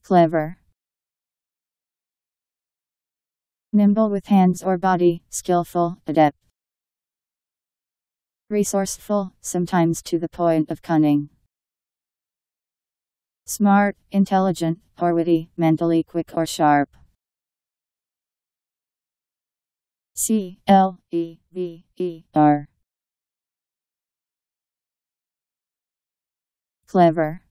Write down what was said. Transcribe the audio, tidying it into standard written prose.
Clever. Nimble with hands or body, skillful, adept. Resourceful, sometimes to the point of cunning. Smart, intelligent, or witty, mentally quick or sharp. Clever. Clever.